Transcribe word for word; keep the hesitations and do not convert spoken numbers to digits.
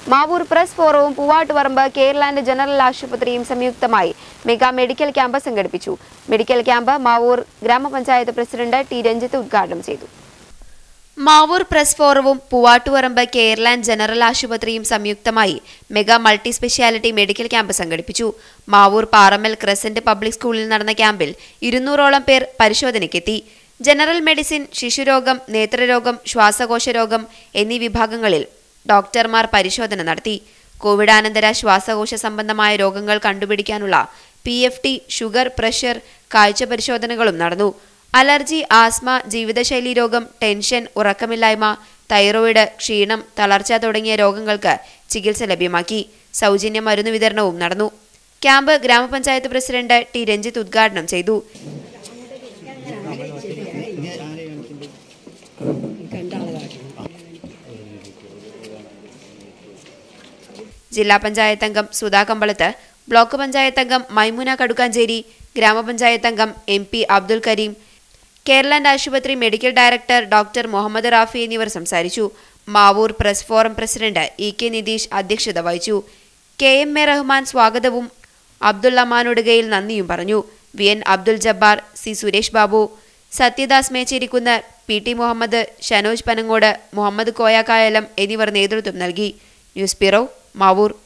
Mavoor press ഫോറവും Poovattuparamba Kerala general ആശുപത്രിയും സംയുക്തമായി മെഗാ മെഡിക്കൽ ക്യാമ്പ് സംഘടിപ്പിച്ചു. മെഡിക്കൽ ക്യാമ്പ് മാവൂർ ഗ്രാമപഞ്ചായത്ത് പ്രസിഡന്റ് ടി രഞ്ജിത്ത് ഉദ്ഘാടനം ചെയ്തു. മാവൂർ പ്രസ് ഫോറവും പൂവാട്ടുപറമ്പ് കേരള ജനറൽ ആശുപത്രിയും സംയുക്തമായി mega multi speciality medical camp സംഘടിപ്പിച്ചു. മാവൂർ പാറമ്മൽ ക്രസന്റ് പബ്ലിക് സ്കൂളിൽ നടന്ന ക്യാമ്പിൽ ഇരുന്നൂറോളം പേർ പരിശോധനയ്ക്കെത്തി. ജനറൽ മെഡിസിൻ, ശിശുരോഗം, നേത്രരോഗം, ശ്വാസകോശ രോഗം എന്നീ വിഭാഗങ്ങളിൽ ഡോക്ടർമാർ പരിശോധന നടത്തി. കോവിഡാനന്തര ശ്വാസകോശ സംബന്ധമായ രോഗങ്ങൾ കണ്ടുപിടിക്കാനുള്ള P F T, sugar, pressure, കാഴ്ച പരിശോധനകളും നടന്നു. അലർജി, ആസ്മ, ജീവിതശൈലി രോഗം, ടെൻഷൻ, ഉറക്കമില്ലായ്മ, തൈറോയിഡ്, ക്ഷീണം, തളർച്ച തുടങ്ങിയ രോഗങ്ങൾക്ക് ചികിത്സ ലഭ്യമാക്കി. സൗജന്യ മരുന്ന് വിതരണവും നടന്നു. ക്യാമ്പ് ഗ്രാമപഞ്ചായത്ത് പ്രസിഡന്റ് ടി രഞ്ജിത്ത് ഉദ്ഘാടനം ചെയ്തു. ജില്ലാ പഞ്ചായത്ത് അംഗം സുധാ കമ്പളത്ത്, ബ്ലോക്ക് പഞ്ചായത്ത് അംഗം മൈമുന കടുക്കാഞ്ചേരി, ഗ്രാമപഞ്ചായത്ത് അംഗം എം പി അബ്ദുൽ കരീം, കേരള ആശുപത്രി medical director doctor Muhammad Rafi എന്നിവർ സംസാരിച്ചു. Mavoor press forum president E K Nitish അധ്യക്ഷത വഹിച്ചു. കെ എം എ റഹ്മാൻ സ്വാഗതവും അബ്ദുൽ അമാനൊടുകയിൽ നന്ദിയും പറഞ്ഞു. V N Abdul Jabbar, C Suresh Babu, Satyadas Mecherikunnu, P T Muhammad, Shanoj Panangod, Muhammad Koyakkayalam എന്നിവർ നേതൃത്വം നൽകി. News bureau, Mavoor.